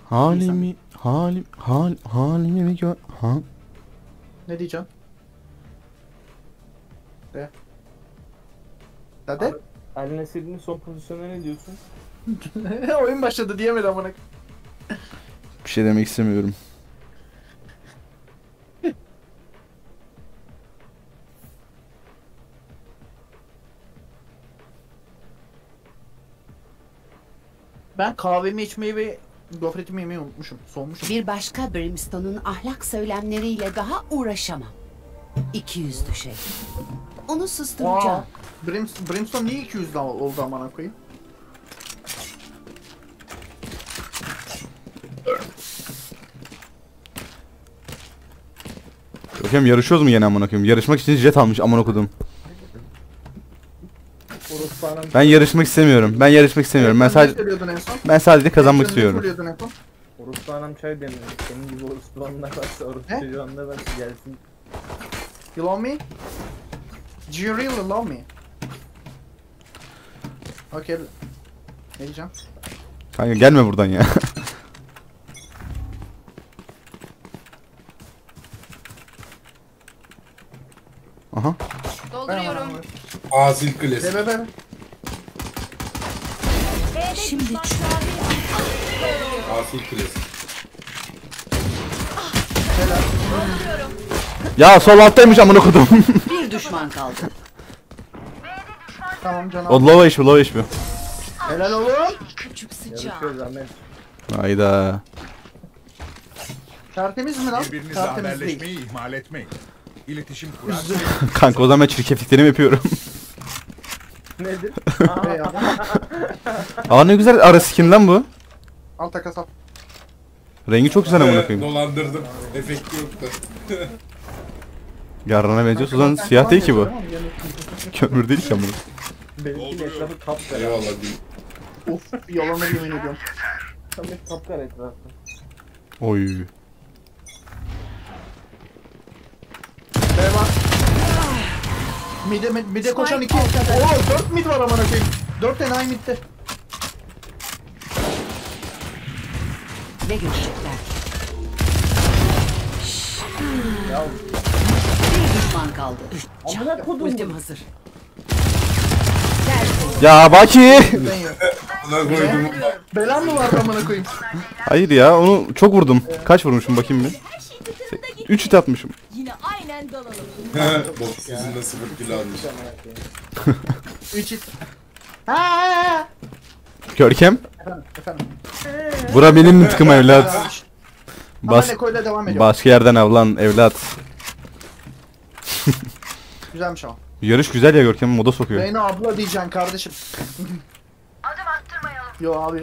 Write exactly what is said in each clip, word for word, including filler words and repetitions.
Halimi, halim, hal, halimi gör. Ha? Ne diyeceğim? De. Hadi. El Nesir'in son pozisyonuna ne diyorsun? Oyun başladı diyemedi amına. Bir şey demek istemiyorum. Ben kahvemi içmeyi ve gofretimi yemeyi unutmuşum. Soğumuşum. Bir başka Brimstone'un ahlak söylemleriyle daha uğraşamam. İki yüzlü şey. Onu susturacağım. Aa, Brims Brimstone niye iki yüz oldu amına koyayım? Görkem yarışıyoruz mu yine amına koyayım? Yarışmak için jet almış amına kodum. Ben yarışmak istemiyorum. Ben yarışmak istemiyorum. Ben sadece ben sadece kazanmak istiyorum. Orospu anam çay demiyor. Senin gibi orospu anlar varsa orospu Ne? çocuğu anlar varsa gelsin. You love me? Do you really love me? Okay. Ne diyeceğim? Kanka gelme buradan ya. Aha. Dolduruyorum. Asil klasik. Be be be. Şimdi Asil klasik. Ya sol alttaymış amına kodum. bir düşman kaldı. Tamam canım. O low iş bu, low iş bu. Helal oğlum. Küçük sıçağı. Yarışıyoruz Ahmet. Hayda. Tertemiz mi lan? Birbirinize Tertemiz değil. haberleşmeyi ihmal etmeyin. İletişim kurar. Kanka o zaman ben çirkefliklerimi yapıyorum. Nedir? Be ya. Aa ne güzel ara skin lan bu. Al takas al. Rengi çok güzel amına koyayım. Dolandırdım. Efekti yoktu. Yarrana benziyor. O zaman siyah değil ki bu. Kömür değil ki amına. Benimkinin etrafı kapkara. Eyvallah değil. Of yalanı yemin ediyorum. Ahmet kapkara etrafı. Oy. Be var. Mide, mide, mide koşan iki. Oo dört mid var amına koyayım. Dört tane aynı midde. Ne görecekler? Ya Bir düşman kaldı. amına kodum. Ultim hazır. Ya Baki. Ben ya. Buna koydum. Belan mı var amına koyayım? Hayır ya onu çok vurdum. Kaç vurmuşum bakayım bir. üç hit atmışım. Yine aynen dalalım. Bok yüzünden sıfır kilo almış. Üç it. Ha. Görkem. Efendim efendim. Bura benim nıtkım evlat. Bas. Bas, Neko'yla devam ediyor. başka yerden avlan evlat. Güzelmiş ama. Yarış güzel ya Görkem'i moda sokuyor. Reyna abla diyeceksin kardeşim. Adım attırmayalım. Yo abi.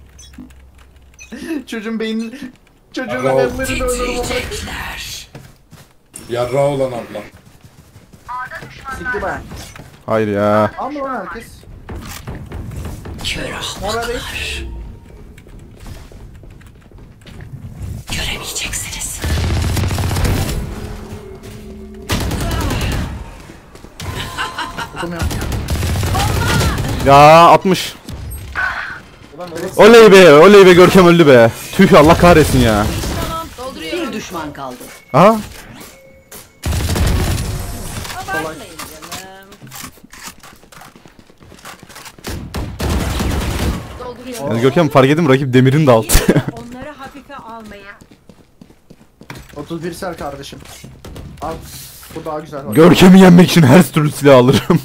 Çocuğun beyni... Çocuğun Bravo. ellerini öldürüm. Yarra olan abla. Sikti ben. Hayır ya. Ama lan herkes. Kör Ne haber reis? göremeyeceksiniz. Okumuyorum. Ya altmış. Ulan orospu Oley be, oley be Görkem öldü be. Tüh Allah kahretsin ya. Bir düşman kaldı. Aha. Abartmayın canım. Dolduruyorum. Yani Görkem fark ettim rakip demirin de alt. Onları hafife almayın. otuz bir ser kardeşim. Al. Bu daha güzel. Bak. Görkem'i yenmek için her türlü silah alırım.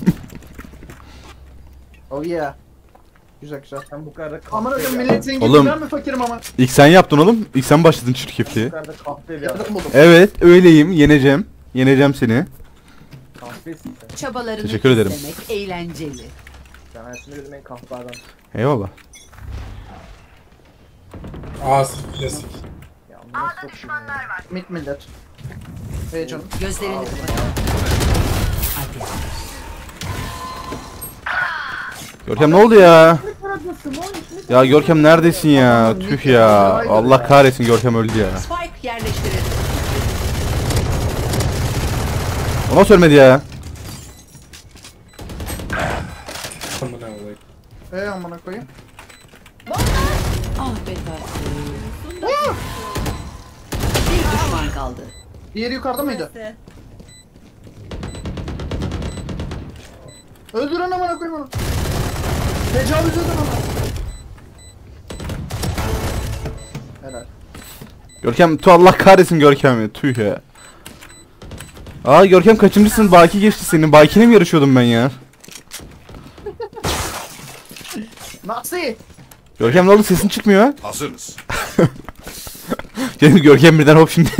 Oh yeah. Güzel güzel. sen bu kadar Aman kahpe hocam bir millet zengin Oğlum. ben mi fakirim ama? İlk sen yaptın oğlum. İlk sen başladın çirkefliğe. Bu kadar kahpe bir adam. Yardım buldum. Evet öyleyim. Yeneceğim. Yeneceğim seni. Kahpesin sen. Çabalarını Teşekkür ederim. izlemek eğlenceli. Sen hayatımda gördüğüm en kahpe adam. Eyvallah. Asil klasik. Ya amına sokayım ya. Mit millet. Hey canım. Gözlerini kapat. Hadi. Görkem ne oldu ya? Ya Görkem neredesin ya? Tüh ya. Allah kahretsin Görkem öldü ya. Spike yerleştirildi. O nasıl ölmedi ya? Amına koyayım. Eee amına koyayım. Ah be tatlım. düşman kaldı. Diğeri yukarıda mıydı? Burası. Öldürün amına koyayım onu. Tecavüz edin onu. Helal. Görkem tu Allah kahretsin Görkem ya. Tüh ya. Aa Görkem kaçıncısın? Baki geçti senin. Baki'ne mi yarışıyordum ben ya? Nasıl? Görkem ne oldu? Sesin çıkmıyor. Hazırız. Canım Görkem birden hop şimdi.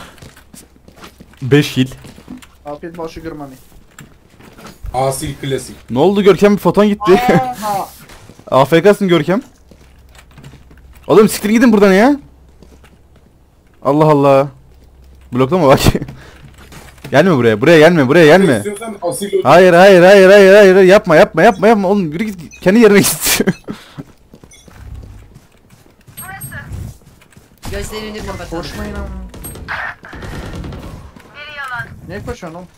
beş hil. Afiyet bol şükür mami. Asil klasik. Ne oldu Görkem? Bir foton gitti. Aha. A F K'sın Görkem. Oğlum siktir gidin buradan ya. Allah Allah. Bloklama bak. Gelme buraya. Buraya gelme. Buraya gelme. İstiyorsan asil Hayır hayır hayır hayır hayır yapma yapma yapma yapma oğlum yürü git kendi yerine git. Gözlerini kapatalım. Koşmayın ama. Ne koşuyorsun oğlum?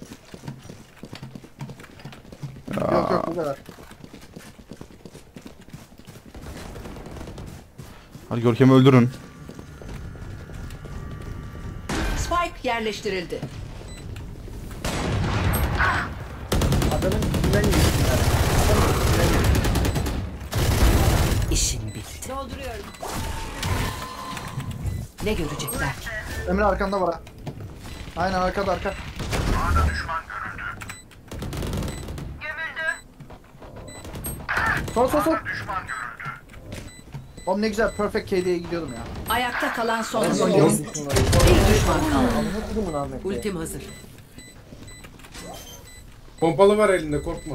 Yok yok bu kadar. Hadi Görkem'i öldürün. Spike yerleştirildi. Adamın üstünden yürüdüler. Adamın üstünden yürüdüler. İşin bitti. Dolduruyorum. Ne görecekler? Emre arkanda var ha. Aynen arkada arka. Sol sol sol. Oğlum ne güzel perfect K D'ye gidiyordum ya. Ayakta kalan son En son oyuncu. yarım- Bir düşman kaldı. Amına kodumun Ahmet'i. Ultim hazır. Pompalı var elinde korkma.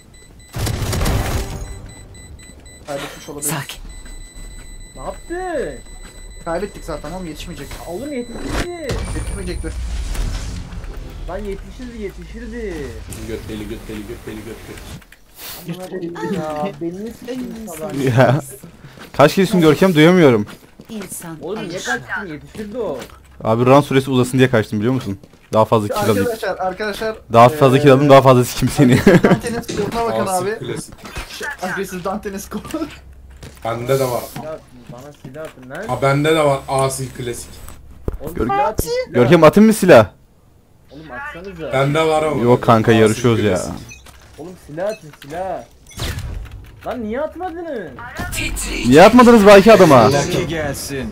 Kaybetmiş olabilir. Sakin. Ne yaptı? Kaybettik zaten oğlum yetişmeyecek. Oğlum yetişirdi. Yetişmeyecektir. Lan yetişirdi yetişirdi. Göt deli göt deli göt deli göt göt. Amına koyayım ya. Belini sıkıştı falan. Ya. Kaç kişisin Görkem duyamıyorum. İnsan Oğlum niye alışır. kaçtın yetişirdi o. Abi run süresi uzasın diye kaçtım biliyor musun? Daha fazla kill alayım. Arkadaşlar arkadaşlar. Daha fazla kill aldım daha fazla sikim seni. Dante'nin skoruna bakın Asil abi. klasik. Şey, agresif Dante'nin skoru. Bende de var. Silah atın bana silah atın. Nerede? Ha bende de var asil klasik. Oğlum Gör- silah atın, silah. Görkem atın mı silah? Oğlum atsanıza. Bende var ama. Yok kanka Asil yarışıyoruz ya. klasik. Oğlum silah atın silah. Lan niye atmadınız? Niye atmadınız Baki adama? gelsin.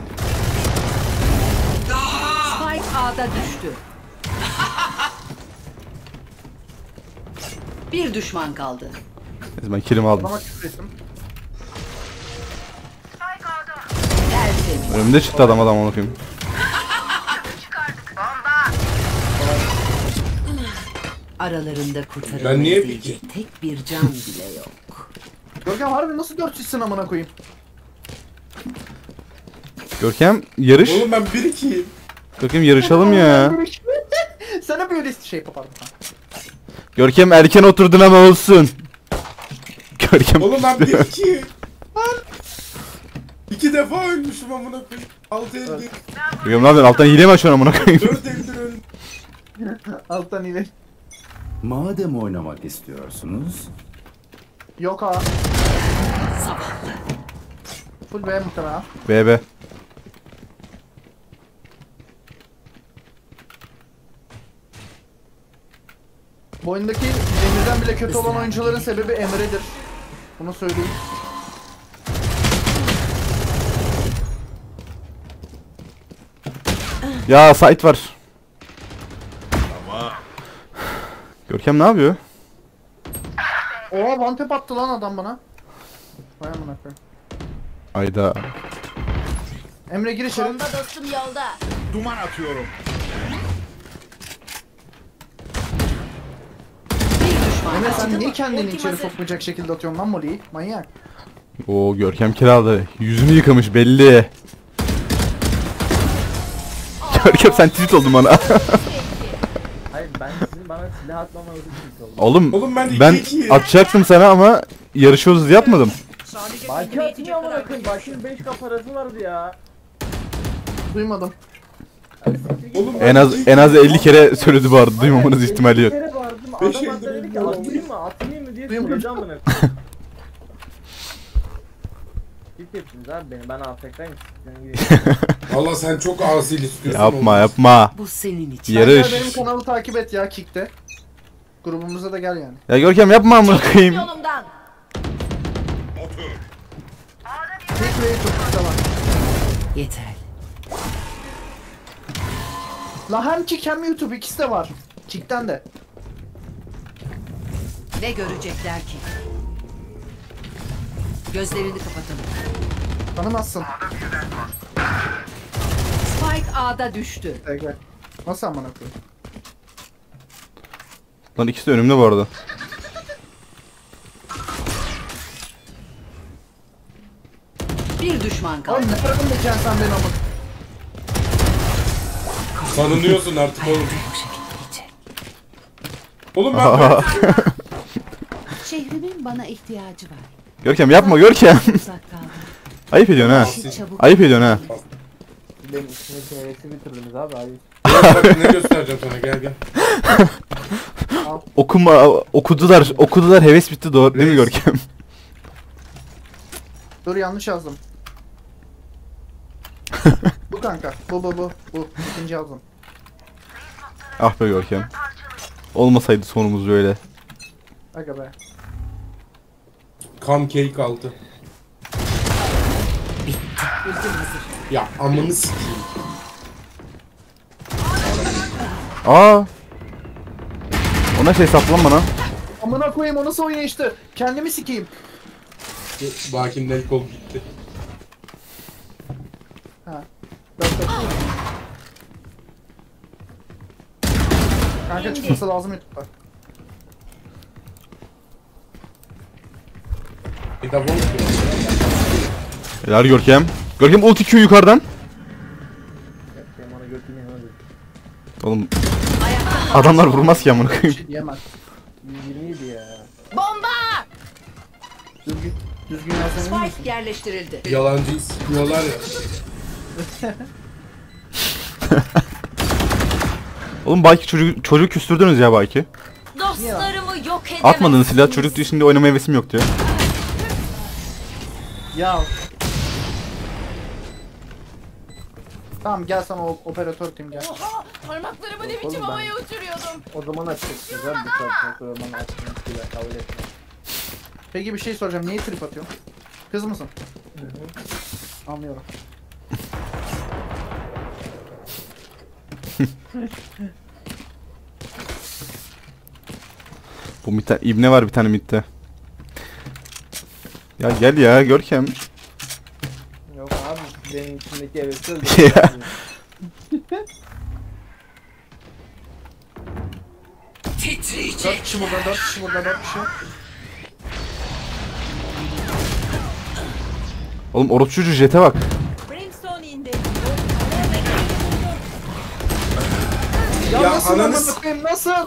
Spike A'da düştü. Bir düşman kaldı. Ben killimi aldım. Adama küfür ettim. Tertemiz. Önümde çıktı adam adam onu koyayım. Aralarında kurtarılmayı Ben niye bilecek tek bir can bile yok. Görkem harbi nasıl dört yüzsün amına koyayım. Görkem yarış. Oğlum ben bir ikiyim. Görkem yarışalım ya. Sana böyle şey kapardım. Görkem erken oturdun ama olsun. Görkem. Oğlum ben bir ikiyim. İki defa ölmüşüm amına koyayım. Altı elde. Görkem ne yapıyorsun? Alttan hile mi açıyorsun amına koyayım? Dört eldir öldüm. Alttan ileri. Madem oynamak istiyorsunuz, Yok ha. Full B muhtemelen. B B. Bu oyundaki Emir'den bile kötü olan oyuncuların sebebi Emre'dir. Bunu söyleyeyim. Ya site var. Görkem ne yapıyor? Oha one tap attı lan adam bana. Vay amına koyayım. Ayda. Emre gir içeri. Bomba dostum yolda. Duman atıyorum. Bir düşman Emre sen kaldı. niye kendini Ultim içeri hazır. sokmayacak şekilde atıyorsun lan Molly'yi? Manyak. Oo Görkem kiralı. Yüzünü yıkamış belli. Görkem sen tilt oldun bana. Hayır ben sizin bana silah atmamanızı için oldum. Oğlum, Oğlum ben iki ben ikiyim. atacaktım sana ama yarışıyoruz diye yapmadım. Sadece Baki kendime atmıyor yetecek amına kadar koyayım. Başın beş k parası vardı ya. Duymadım. Hadi siktir git. Oğlum ben En az iki en az ikiyim. elli kere söyledi bu arada. Duymamanız ihtimali yok. Bir kere bağırdım. Beş Adam elde hatta dedi ki öldüm. atayım mı atayım mı diye Duymadım. söyledi amına koyayım. Taklit yaptınız abi beni. Ben afektayım. Sizden gideyim. Valla sen çok asil istiyorsun. Yapma olmaz. yapma. Bu senin için. Yarış. Sen gel benim kanalı takip et ya Kick'te. Grubumuza da gel yani. Ya Görkem yapma amına koyayım. Yolumdan. Kick ve YouTube da var. Yeterli. La hem Kick hem YouTube ikisi de var. Kick'ten de. Ne görecekler ki? Gözlerini kapatalım. Tanımazsın. Spike A'da düştü. Gel gel. Nasıl amına koyayım? Lan ikisi de önümde bu arada. Bir düşman Ay kaldı. ne tarafın geçen sen beni amına. Tanınıyorsun artık oğlum. Oğlum ben böyle... Şehrimin bana ihtiyacı var. Görkem yapma Görkem. Uzak kaldım. Ayıp ediyorsun ha. İşi çabuk. Ayıp ediyorsun ha. Benim içimdeki hevesi bitirdiniz abi. Hadi. Bak ne göstereceğim sana, gel gel. Okuma okudular. Okudular heves bitti doğru değil mi Görkem? Dur yanlış yazdım. Bu kanka. Bu bu bu. Bu. İkinci yazdım. Ah be Görkem. Olmasaydı sonumuz böyle. Aga be. Cam cake altı. Ya amını sikeyim. Aa. Ona şey saplan bana. Amına koyayım o nasıl oynayıştı? Kendimi sikeyim. Bakimden el kol gitti. Ha. Dört dört. Kanka çıkması lazım YouTube'da. Bir de bomb diyor. Helal Görkem. Görkem ulti Q yukarıdan. Benim ona götürmeyin hadi. Oğlum adamlar vurmaz ki amına Bir koyayım. şey diyemez. yüz yirmi yedi ya. Bomba! Düzgün. Düzgün yazsan iyi misin? Spike yerleştirildi. Yalancıyı sıkıyorlar ya. Oğlum belki çocuk çocuğu küstürdünüz ya belki. Dostlarımı yok edemezsiniz. Atmadığınız silah çocuk diyor şimdi oynama hevesim yok diyor. Ya. Tamam gel sana o operatör tim gel. Oha! Parmaklarımı ne Oğlum biçim ben- havaya uçuruyordum. O zaman açacaksınız abi. Bu saatten sonra bana açmak bile kabul etmem. Peki bir şey soracağım. Niye trip atıyorsun? Kız mısın? Anlıyorum. Bu bir tane ibne var bir tane mitte. Ya gel ya Görkem. Yok abi benim içimdeki hevesi Ya. öldürdü. Dört kişi burada, dört kişi burada, dört kişi. Oğlum orospucu jete bak. Brimstone indi. Ya, Ya nasıl ananı amına s- koyayım nasıl?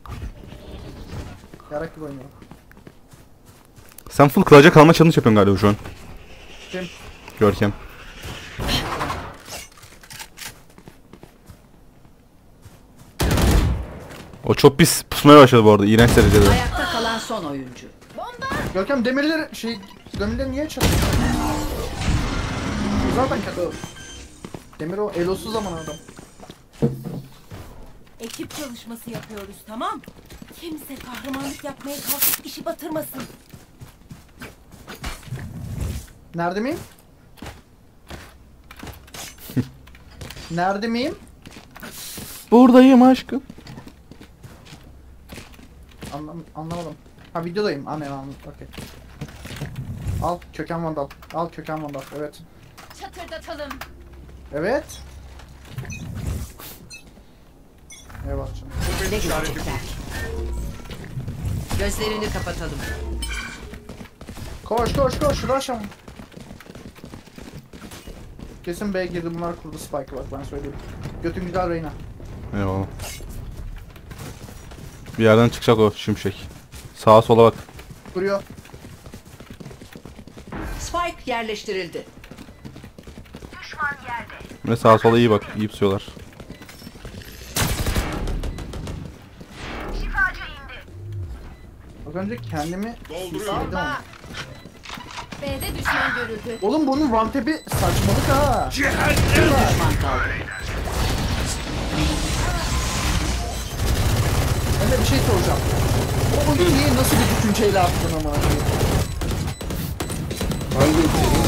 Yarak gibi oynuyor. Sen full kılaca kalma challenge yapıyorsun galiba şu an. Kim? Görkem. O çok pis pusmaya başladı bu arada iğrenç derecede. Ayakta kalan son oyuncu. Görkem demirleri şey demirleri niye çalıyor? Zaten kötü. Demir o elosuz zaman adam. Ekip çalışması yapıyoruz, tamam? Kimse kahramanlık yapmaya kalkıp işi batırmasın. Nerede miyim? Nerede miyim? Buradayım aşkım. Anlam anlamadım. Ha videodayım. Anne anladım. Okey. Al köken vandal. Al köken vandal. Evet. Çatırdatalım. Evet. Eyvallah canım. Ne görecekler? Gözlerini kapatalım. Koş koş koş. Rush ama. Kesin B'ye girdi. Bunlar kurdu Spike'ı bak ben söyleyeyim. Götün güzel Reyna. Eyvallah. Bir yerden çıkacak o şimşek. Sağa sola bak. Duruyor. Spike yerleştirildi. Ve sağa sola iyi bak. İyi pusuyorlar. Az önce kendimi Dolduruyorum. hissettim ama. B'de düşman görüldü. Oğlum bunun vantepi saçmalık ha. Düşman kaldı. Ben de bir şey soracağım. O oyunu niye nasıl bir düşünceyle attın ama? Hangi ülke?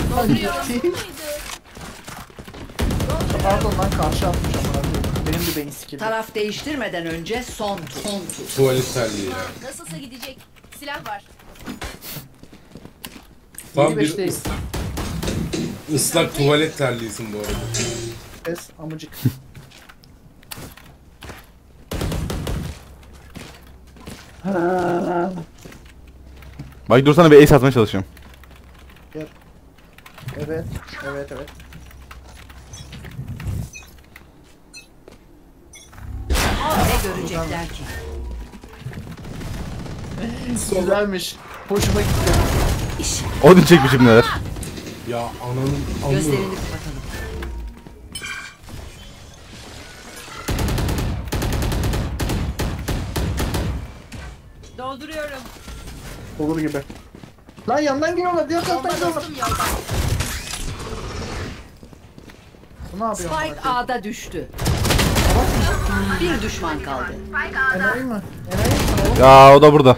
Pardon lan karşı atmış ama. Benim de beyin sikildi. Taraf değiştirmeden önce son tur. Son tur. Tuvalet terliği ya. Nasılsa gidecek. Silah var. Tam Yedi bir beşteyim. ıs- ıslak tuvalet terliğisin bu arada. Pes amıcık. Bak dursana bir ace atmaya çalışıyorum. Evet. Evet evet. Ne görecekler ki? Güzelmiş. Hoşuma gitti. Odin çekmişim neler. Ya ananın amı. Gözlerini kapatalım. Dolduruyorum. Olur gibi. Lan yandan geliyorlar. Diğer taraftan geliyorlar. Dostum yolda. Bu ne yapıyor? Spike A'da düştü. Bir düşman kaldı. Enayi mi? Enayi misin oğlum? Ya o da burada.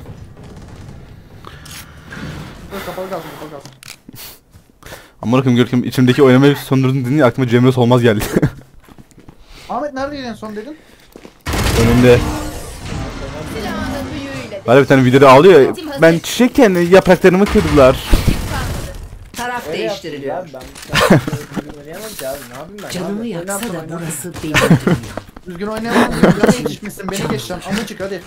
Dur kapalı kalsın kapalı kalsın. Amına koyayım Görkem içimdeki oynamayı söndürdün dedin ya aklıma Cemre Solmaz geldi. Ahmet neredeydin en son dedin? Önümde. Silahının büyüğüyle de Böyle bir tane videoda ağlıyor ya. Ben çiçekken yapraklarımı kırdılar. Taraf Öyle değiştiriliyor. yaptım ya, Ben ben oynayamam ki abi. Ne yapayım ben? Canımı Abi, yaksa oynatma, da oynatma. burası benim dünyam. Düzgün oynayamam. Düzgün yetişmişsin. Beni geçeceksin. Amıcık hadi.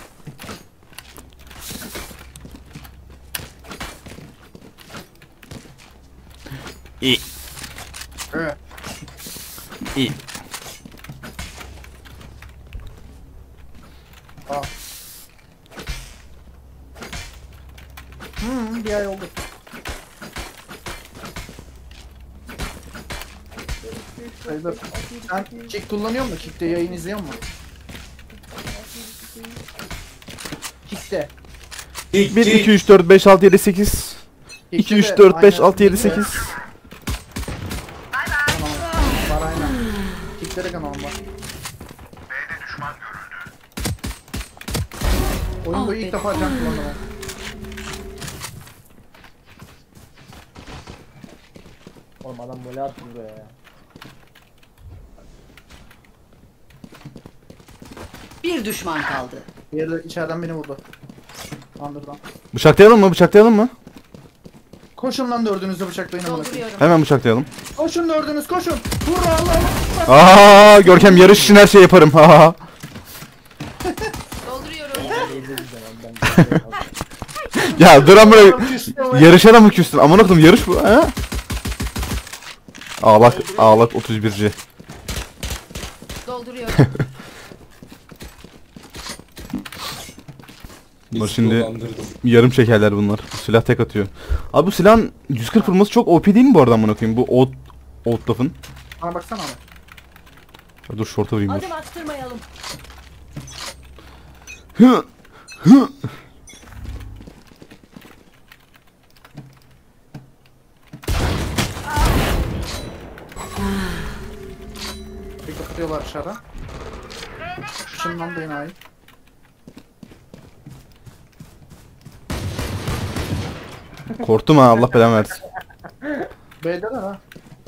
İyi. Evet. İyi. Aa. Hmm, bir ay oldu. Sayılır. Sen kick kullanıyor musun? Kick'te yayın izliyor musun? Kick'te. bir, iki, üç, dört, beş, altı, yedi, sekiz. iki, Kick'te üç, de dört, beş, aynen. altı, yedi, sekiz. Kanalım var aynen. Kick'te de kanalım var. Oyun boyu ilk defa can kullandım. Oğlum adam böyle attı buraya ya. Bir düşman kaldı. Diğeri de içeriden beni vurdu. Under'dan. Bıçaklayalım mı? Bıçaklayalım mı? Koşun lan dördünüzü bıçaklayın amına koyayım. dolduruyorum. Hemen bıçaklayalım. Koşun dördünüz koşun. Vur Allah'ım. Aa Görkem yarış için her şey yaparım. Ha. Dolduruyorum. Eğildi zaman ben. Ya dur amına yarışana mı küstün? Amına koyayım yarış bu ha? Ağlak ağlak otuz birci. Dolduruyorum. Bunlar Bizi şimdi dolandırdım. yarım şekerler bunlar. Silah tek atıyor. Abi bu silahın yüz kırk vurması çok O P değil mi bu arada amına koyayım? Bu Oat Outlaw'ın. Bana baksana abi. Ya dur short'a vurayım dur. Adım attırmayalım. Hı, hı. Bir kapatıyorlar dışarıda. Şundan da enayi. Korktum ha Allah belamı versin. B'de de ha.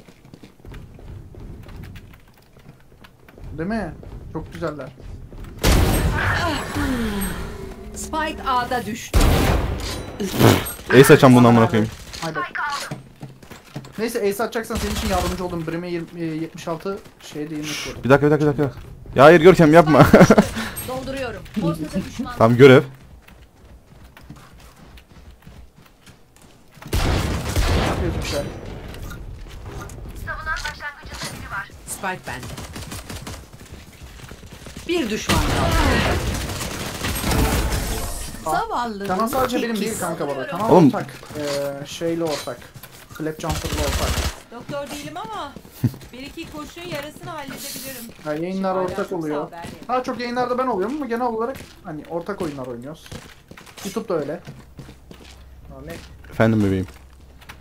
Değil mi? Çok güzeller. Spike A'da düştü. Ace açam bunu amına koyayım. Haydi. Neyse ace atacaksan senin için yardımcı oldum. Brim'e yirmi- yetmiş altı şeyde yirmi üç vurdum. Bir dakika bir dakika bir dakika. Ya hayır Görkem yapma. Dolduruyorum. Ortada düşman. Tam görev. Ne yapıyorsun işte? Spike bende. Bir düşman kaldı. Zavallı. Kanal sadece benim değil kanka bana. Kanal Oğlum. ortak. Ee, şeyle ortak. Clap Jumper'la ortak. Doktor değilim ama bir iki kurşun yarasını halledebilirim. Ya yayınlar ortak Paylaşımsa oluyor. haber verin. Daha çok yayınlarda ben oluyorum ama genel olarak hani ortak oyunlar oynuyoruz. YouTube da öyle. Ahmet Efendim bebeğim.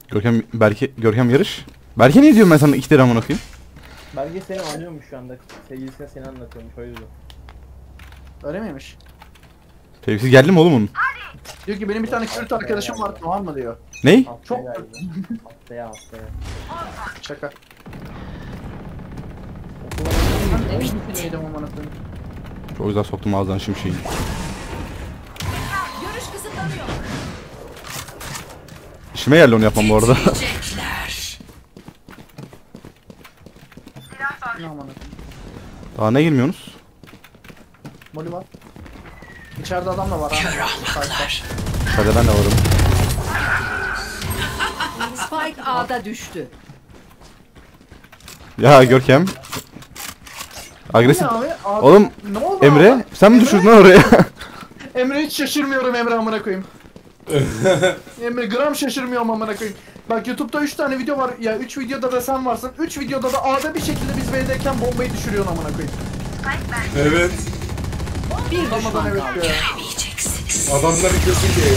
Görkem Berke Görkem yarış. Berke ne diyorum ben sana iki lira amına koyayım? Belki seni anlıyormuş şu anda. Sevgilisine seni anlatıyormuş o yüzden. Öyle miymiş? Sevgisi geldi mi oğlum onun? Diyor ki benim bir tane Kürt arkadaşım var tamam mı diyor. Ney? Haftaya Çok- geldi. Haftaya haftaya. Şaka. Okula Ben en düşünüyordum amına koyayım. O yüzden soktum ağzından şimşeği. Görüş kısıtlanıyor. İşime geldi onu yapmam bu arada. Ne amına koyayım. Daha ne girmiyorsunuz? Moli var. İçeride adam da var ha. Hadi ben de varım. Spike A'da düştü. Ya Görkem. Agresif. Ne abi? Abi, Oğlum ne oldu Emre abi? sen mi Emre? düşürdün lan oraya? Emre hiç şaşırmıyorum Emre amına koyayım. Emre gram şaşırmıyorum amına koyayım. Bak YouTube'da üç tane video var ya üç videoda da sen varsın. üç videoda da A'da bir şekilde biz B'deyken bombayı düşürüyorsun amına koyayım. Evet. Bir Olmadan düşman evet kaldı. ya. Adamlar kesin diye ya.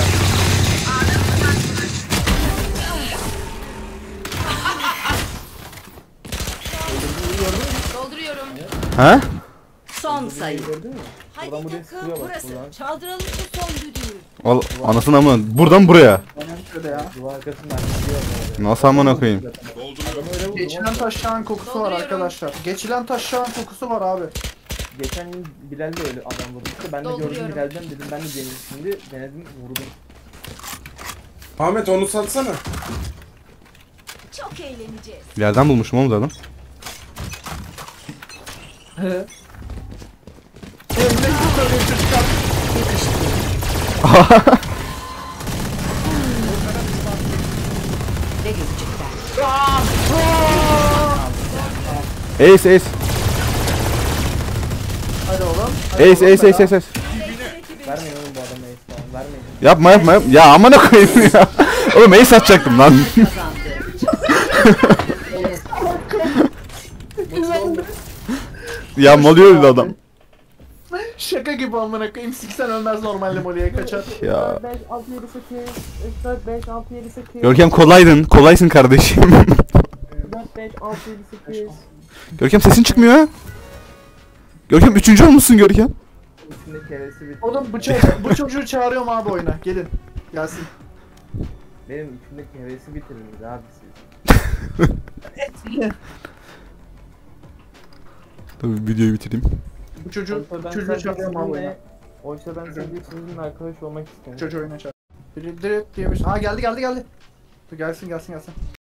Dolduruyorum. Ha? Son sayı. gördün mü? Haydi Buradan buraya takım sıkıyor bak, burası. buradan. Çaldıralım şu son düdüğü. Al anasını ama buradan buraya. Şöyle ya. Duvar arkasından gidiyor böyle. Nasıl amına koyayım? Adam öyle vurdu. Geçilen taşağın kokusu var arkadaşlar. Geçilen taşağın kokusu var abi. Geçen gün Bilal de öyle adam vurdu. İşte ben de gördüm Dolduruyorum. Bilal'den dedim ben de deneyim şimdi. Denedim vurdum. Ahmet onu satsana. Çok eğleneceğiz. Yerden bulmuşum oğlum zaten. Emre yukarıya çocuk abi. Ne görecekler? Ace ace. Hadi oğlum. Hadi Ace oğlum, ace ace beraber. ace. Vermeyin oğlum bu adama ace falan. Vermeyin. Yapma yapma yapma. Ya amına koyayım ya. Oğlum ace atacaktım lan. Kazandı. Ya malıyor dedi adam. Şaka gibi amına koyayım. Siksen ölmez normalde Moli'ye kaçar. Ya. beş, altı, yedi, sekiz, üç, dört, beş, altı, yedi, sekiz, Görkem kolaydın. Kolaysın kardeşim. dört, beş, altı, yedi, sekiz. Görkem sesin çıkmıyor. Görkem üçüncü olmuşsun Görkem. İçinde keresi bitti. Oğlum bu, ço- bu çocuğu çağırıyorum abi oyuna. Gelin. Gelsin. Benim içimdeki hevesi bitirdiniz abi siz. Tabii videoyu bitireyim. Bu çocuğu, Oysa ben çocuğu sadece çağırıyorum abi oyuna. sizinle, oysa ben sadece sizinle arkadaş olmak Bu istiyorum. çocuğu oyuna çağır. Biri direkt diye bir şey. Aa geldi geldi geldi. Dur gelsin gelsin gelsin.